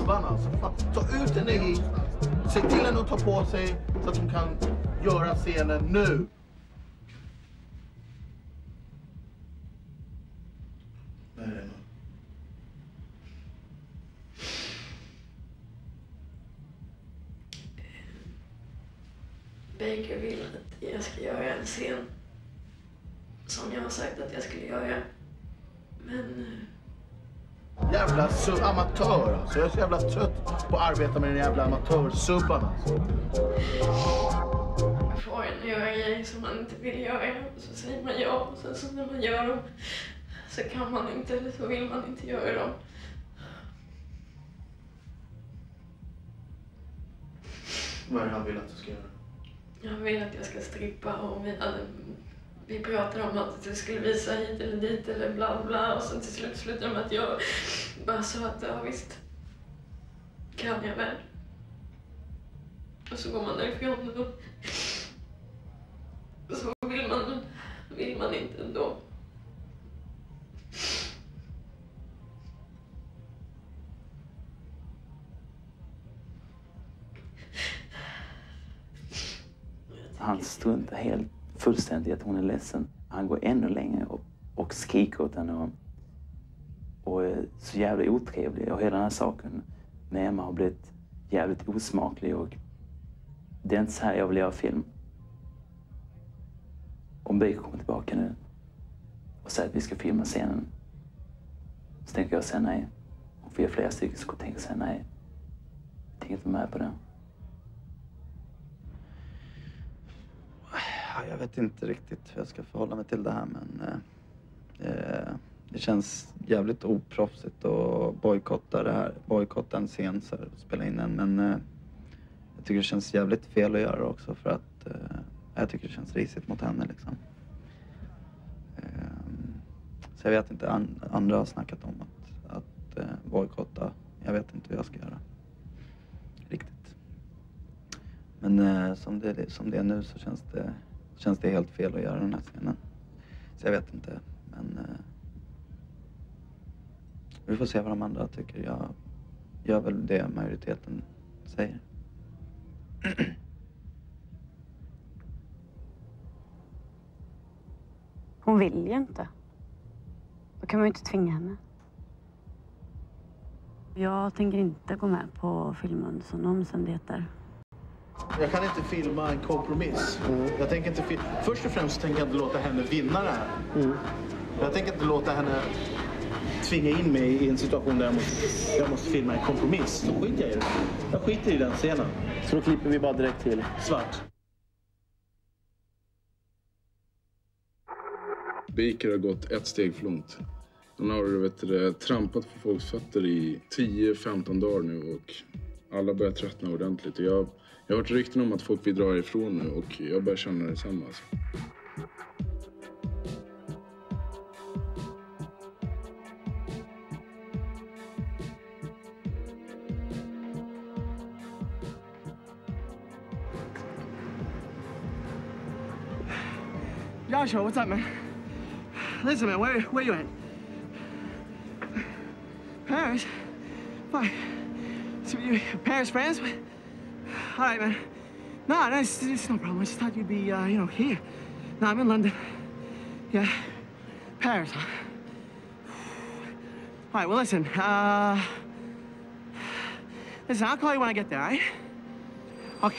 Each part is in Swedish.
gubbarna. Alltså, fan, ta ut henne hit. Se till henne att ta på sig så att de kan göra scenen nu. Nej. Baker vill att jag ska göra en scen som jag har sagt att jag skulle göra. Men... Jävla amatör alltså. Jag är så jävla trött på att arbeta med den jävla amatörsubban alltså. Jag får en göra grejer som man inte vill göra. Så säger man ja. Och sen så när man gör dem så kan man inte eller så vill man inte göra dem. Vad är det han vill att du ska göra? Jag vill att jag ska strippa och vi pratade om att jag skulle visa hit eller dit eller bla bla och sen till slut slutade med att jag bara sa att ja visst kan jag väl. Och så går man därifrån och så vill man inte ändå. Han struntar helt fullständigt att hon är ledsen. Han går ännu längre och skriker åt henne och är så jävla otrevlig. Och hela den här saken med Emma har blivit jävligt osmaklig och det är inte så här jag vill göra film. Om Baker kommer tillbaka nu och säger att vi ska filma scenen så tänker jag säga nej. Och vi är flera stycken som tänker säga nej. Jag tänker inte vara med på det. Jag vet inte riktigt hur jag ska förhålla mig till det här, men det känns jävligt oproffsigt att bojkotta det här. Bojkotta en scen så här, spela in den, men jag tycker det känns jävligt fel att göra det också för att jag tycker det känns risigt mot henne liksom. Så jag vet inte, andra har snackat om att bojkotta. Jag vet inte hur jag ska göra. Riktigt. Men som det är nu så känns det helt fel att göra den här scenen. Så jag vet inte, men vi får se vad de andra tycker. Jag gör väl det majoriteten säger. Hon vill ju inte. Då kan man ju inte tvinga henne. Jag tänker inte gå med på filmen som omständigheter. Jag kan inte filma en kompromiss. Jag tänker inte Först och främst tänker jag inte låta henne vinna det här. Jag tänker inte låta henne tvinga in mig i en situation där jag måste filma en kompromiss. Så skiter jag i det. Jag skiter i den scenen. Så då klipper vi bara direkt till svart. Baker har gått ett steg för långt. Han har trampat på folks fötter i 10-15 dagar nu och alla börjar tröttna ordentligt. Jag har hört rykten om att folk vill dra ifrån nu och jag börjar känna detsamma. Alltså. Joshua, what's up, man? Listen, man, where you at? Paris? Fine. So you Paris friends? All right, man. No, it's no problem. I just thought you'd be, here. No, I'm in London. Yeah. Paris, huh? All right, well, listen. Listen, I'll call you when I get there, all right? Okay.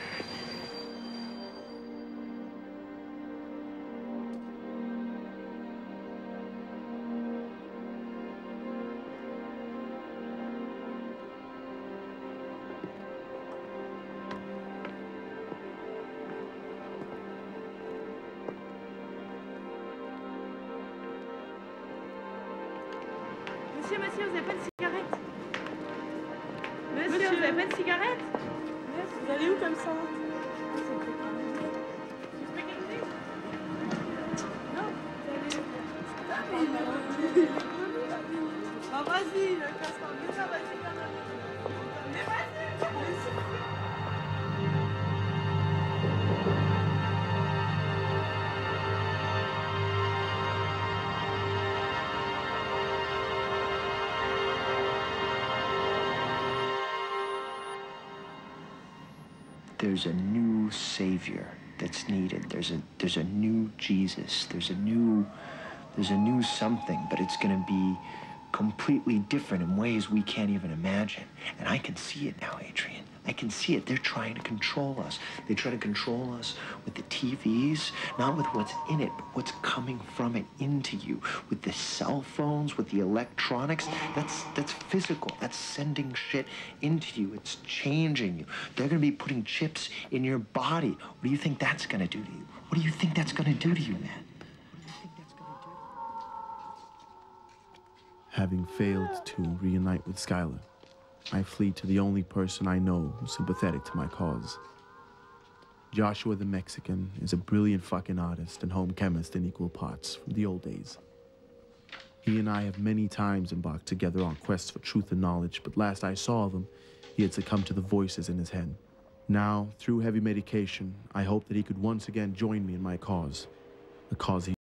Monsieur, vous n'avez pas de cigarette? Monsieur, vous n'avez pas de cigarette? Vous allez où comme ça? Non, ah, vas-y, casse-toi, mais ça, vas-y, mais vas-y. there's a new savior that's needed. There's a new Jesus. There's a new something, but it's going to be completely different in ways we can't even imagine. And I can see it now, Adrian. I can see it. They're trying to control us. They try to control us with the TVs, not with what's in it, but what's coming from it into you. With the cell phones, with the electronics, that's physical. That's sending shit into you. It's changing you. They're going to be putting chips in your body. What do you think that's going to do to you? What do you think that's going to do to you, man? Having failed to reunite with Skylar, I flee to the only person I know who's sympathetic to my cause. Joshua the Mexican is a brilliant fucking artist and home chemist in equal parts from the old days. He and I have many times embarked together on quests for truth and knowledge, but last I saw of him, he had succumbed to the voices in his head. Now, through heavy medication, I hope that he could once again join me in my cause, the cause he